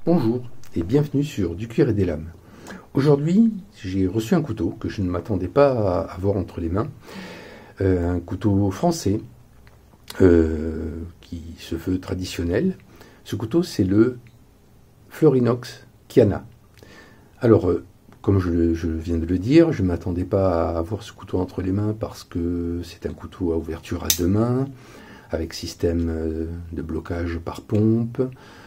Bonjour et bienvenue sur Du cuir et des lames. Aujourd'hui, j'ai reçu un couteau que je ne m'attendais pas à avoir entre les mains. Un couteau français qui se veut traditionnel. Ce couteau, c'est le Florinox Kiana. Alors, comme je viens de le dire, je ne m'attendais pas à avoir ce couteau entre les mains parce que c'est un couteau à ouverture à deux mains, avec système de blocage par pompe,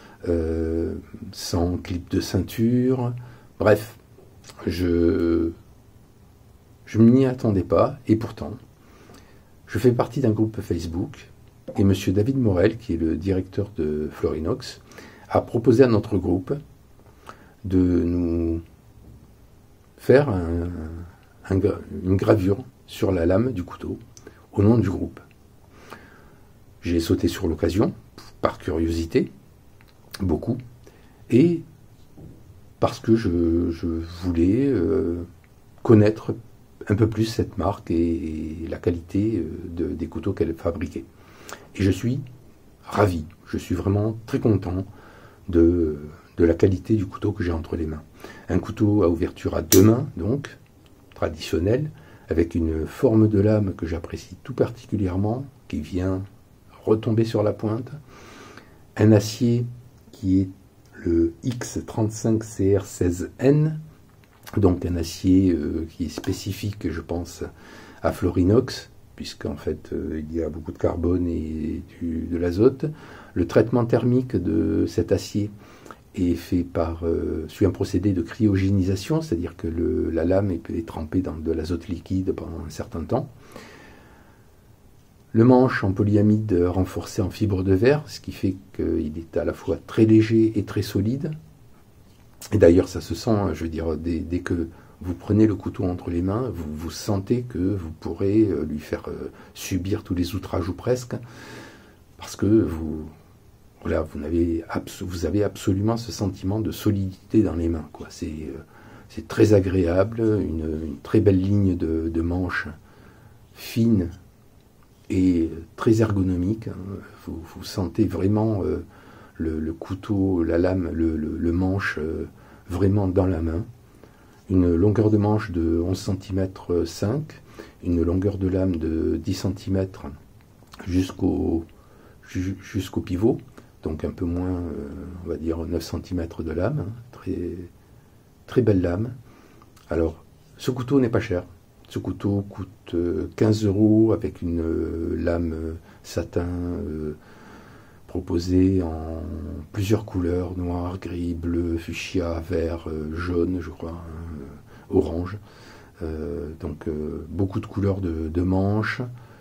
sans clip de ceinture. Bref, je ne m'y attendais pas, et pourtant, je fais partie d'un groupe Facebook, et monsieur David Morel, qui est le directeur de Florinox, a proposé à notre groupe de nous faire une gravure sur la lame du couteau, au nom du groupe. J'ai sauté sur l'occasion, par curiosité, beaucoup, et parce que je voulais connaître un peu plus cette marque et la qualité des couteaux qu'elle fabriquait. Et je suis ravi, je suis vraiment très content de la qualité du couteau que j'ai entre les mains. Un couteau à ouverture à deux mains, donc, traditionnel, avec une forme de lame que j'apprécie tout particulièrement, qui vient retomber sur la pointe, un acier qui est le X35CR16N, donc un acier qui est spécifique, je pense, à Florinox, puisqu'en fait il y a beaucoup de carbone et de l'azote. Le traitement thermique de cet acier est fait suit un procédé de cryogénisation, c'est-à-dire que la lame est trempée dans de l'azote liquide pendant un certain temps. Le manche en polyamide renforcé en fibre de verre, ce qui fait qu'il est à la fois très léger et très solide. Et d'ailleurs, ça se sent, je veux dire, dès que vous prenez le couteau entre les mains, vous sentez que vous pourrez lui faire subir tous les outrages ou presque, parce que vous avez absolument ce sentiment de solidité dans les mains, quoi. C'est très agréable, une très belle ligne de manche fine et très ergonomique. Vous sentez vraiment le couteau, la lame, le manche vraiment dans la main. Une longueur de manche de 11 cm 5, une longueur de lame de 10 cm jusqu'au pivot, donc un peu moins, on va dire 9 cm de lame, très, très belle lame. Alors, ce couteau n'est pas cher. Ce couteau coûte 15 € avec une lame satin proposée en plusieurs couleurs, noir, gris, bleu, fuchsia, vert, jaune, je crois, orange. Donc beaucoup de couleurs de manches.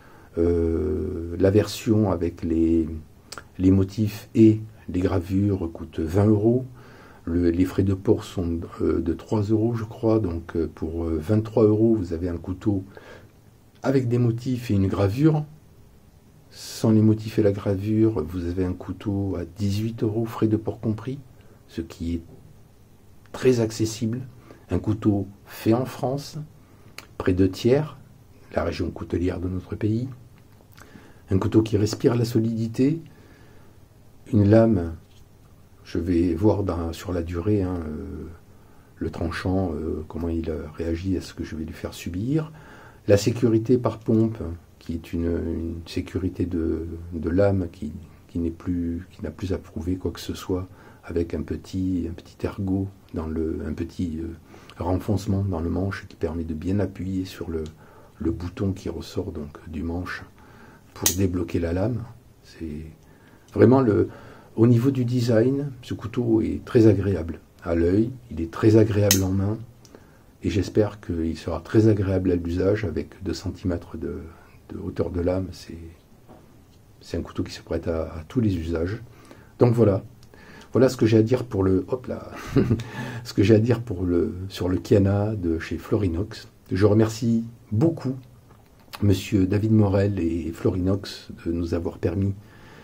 La version avec les motifs et les gravures coûte 20 €. Les frais de port sont de 3 €, je crois. Donc pour 23 €, vous avez un couteau avec des motifs et une gravure. Sans les motifs et la gravure, vous avez un couteau à 18 €, frais de port compris, ce qui est très accessible. Un couteau fait en France, près de Thiers, la région coutelière de notre pays. Un couteau qui respire la solidité. Une lame, je vais voir sur la durée le tranchant, comment il réagit à ce que je vais lui faire subir. La sécurité par pompe, qui est une sécurité de lame qui n'a plus à prouver quoi que ce soit, avec un petit ergot, un petit renfoncement dans le manche qui permet de bien appuyer sur le bouton qui ressort donc du manche pour débloquer la lame. C'est vraiment au niveau du design, ce couteau est très agréable à l'œil, il est très agréable en main, et j'espère qu'il sera très agréable à l'usage avec 2 cm de hauteur de lame. C'est un couteau qui se prête à tous les usages. Donc voilà ce que j'ai à dire pour ce que j'ai à dire sur le Kiana de chez Florinox. Je remercie beaucoup monsieur David Morel et Florinox de nous avoir permis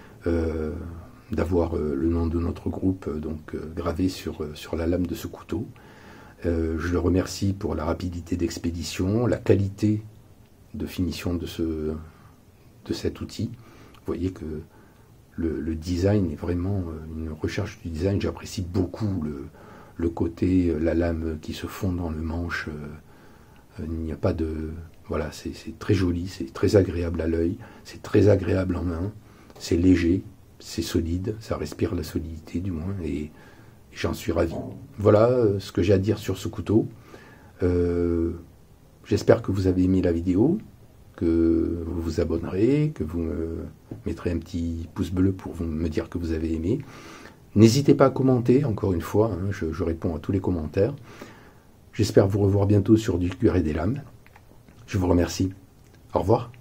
d'avoir le nom de notre groupe gravé sur la lame de ce couteau. Je le remercie pour la rapidité d'expédition, la qualité de finition de cet outil. Vous voyez que le design est vraiment une recherche du design. J'apprécie beaucoup le côté, la lame qui se fond dans le manche. Il n'y a pas de... Voilà, c'est très joli, c'est très agréable à l'œil, c'est très agréable en main, c'est léger, c'est solide, ça respire la solidité du moins, et j'en suis ravi. Voilà ce que j'ai à dire sur ce couteau. J'espère que vous avez aimé la vidéo, que vous vous abonnerez, que vous me mettrez un petit pouce bleu pour me dire que vous avez aimé. N'hésitez pas à commenter, encore une fois, hein, je réponds à tous les commentaires. J'espère vous revoir bientôt sur du cuir et des lames. Je vous remercie. Au revoir.